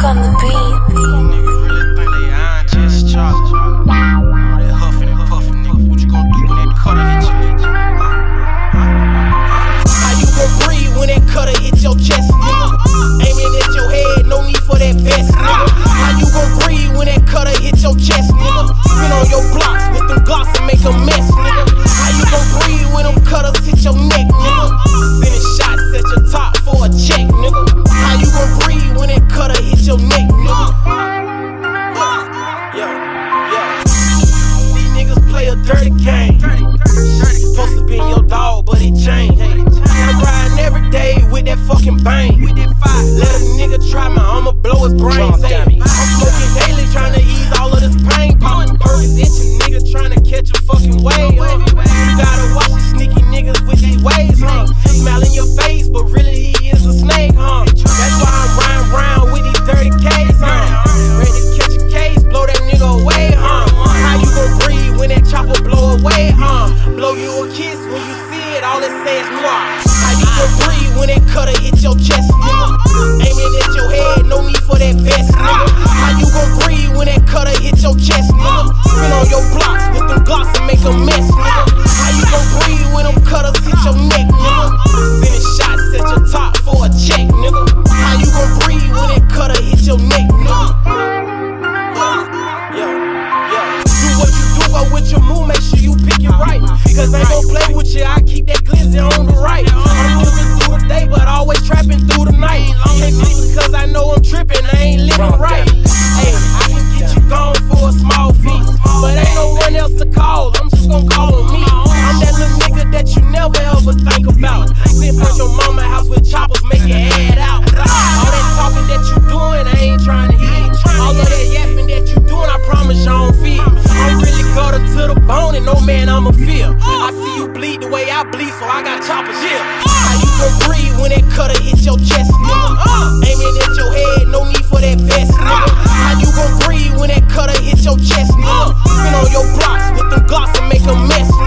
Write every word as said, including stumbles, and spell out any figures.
on the beat. Nigga really think they iron just chop. All that huffing and puffing, nigga. What you gon' do when that cutter hit you, nigga? How you gon' breathe when that cutter hit your chest, nigga? Aiming at your head, no need for that vest, nigga. How you gon' breathe when that cutter hit your chest, nigga? Spin on your blocks with them glocks and make a mess, nigga. How you gon' breathe when them cutters hit your neck, nigga? Sending shots at your top for a check, nigga. How you gon' breathe when that cutter hit your neck, nigga? Yeah, yeah, yeah. These niggas play a dirty game. Supposed to be your dog, but he changed. I'm riding every day with that fucking bang. Let a nigga try me, I'ma blow his brains out. I'm smoking daily, trying to ease all of this pain. Popping burgers, itching, nigga trying to catch a fucking wave. Huh? You gotta watch these sneaky niggas with these waves, huh? Smile in your face, but really he is a snake, huh? That's why I'm riding round with these dirty K's, huh? Ready to catch a case, blow that nigga away, huh? How you gon' breathe when that chopper blow away, huh? Blow you a kiss when you see it, all it says moi. How you gon' breathe when that cutter hit your chest, nigga? Aiming at your head, no need for that vest, nigga. How you gon' breathe when that cutter hit your chest, nigga? Spin on your blocks with them glocks and make a mess, nigga. How you gon' breathe when them cutters hit your neck, nigga? Sending shots at your top for a check, nigga. How you gon' breathe when that cutter hit your neck, nigga? Yeah, yeah, yeah. Do what you do, but with your move, make sure you pick it right. Cause I ain't gon' play with you, I keep that glizzy on the right. I'm moving through the day, but always trapping through the night. Can't sleep because I know I'm tripping, I ain't living right. Hey, I can get you gone for a small fee, but ain't no one else to call, I'm just gon' call on me. I'm that little nigga that you never ever think about. Sit front your mama house with choppers, make your head out. All that talking that you doing, I ain't trying to hear. All of that yapping that you doing, I promise you I don't feel. I'm really guarded to the bone and no man I'ma feel. I see you bleed the way I bleed, so I got choppers here. How you gon' breathe when that cutter hit your chest, nigga? Aiming at your head, no need for that vest, nigga. How you gon' breathe when that cutter hit your chest, nigga? Spin on your blocks with them glocks and make a mess, nigga.